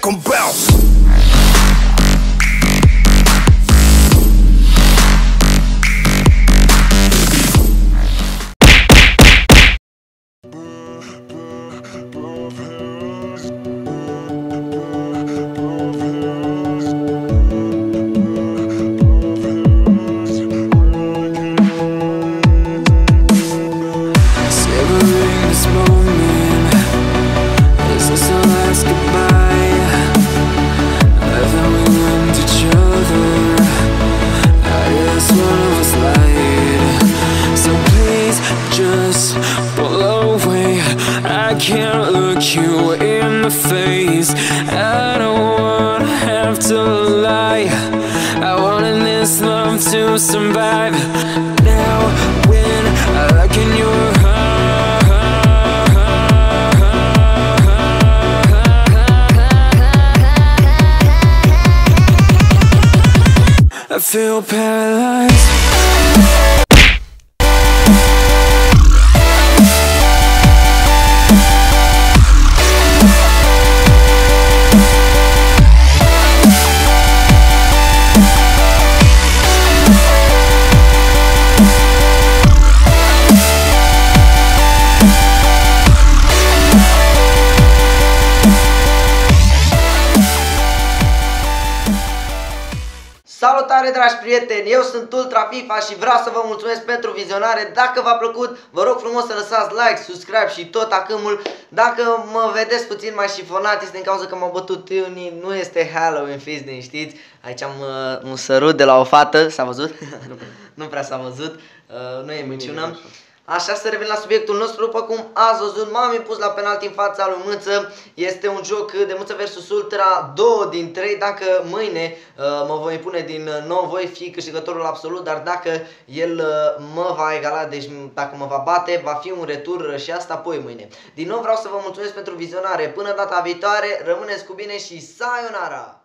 make 'em bounce. Can't look you in the face. I don't wanna have to lie. I wanted this love to survive. Now when I look in your I feel paralyzed. Salutare dragi prieteni, eu sunt Ultra FIFA și vreau să vă mulțumesc pentru vizionare. Dacă v-a plăcut, vă rog frumos să lăsați like, subscribe și tot acâmul. Dacă mă vedeți puțin mai șifonat, este din cauza că m-am bătut unii, nu este Halloween, fiți din știți. Aici am un sărut de la o fată, s-a văzut? Nu prea s-a văzut, nu e minciună. Așa, să revin la subiectul nostru. După cum ați văzut, m-am impus la penalti în fața lui Mâță. Este un joc de Mâță vs Ultra, 2 din 3. Dacă mâine mă voi impune din nou, voi fi câștigătorul absolut. Dar dacă el mă va egala, deci dacă mă va bate, va fi un retur și asta apoi mâine. Din nou vreau să vă mulțumesc pentru vizionare. Până data viitoare, rămâneți cu bine și sayonara!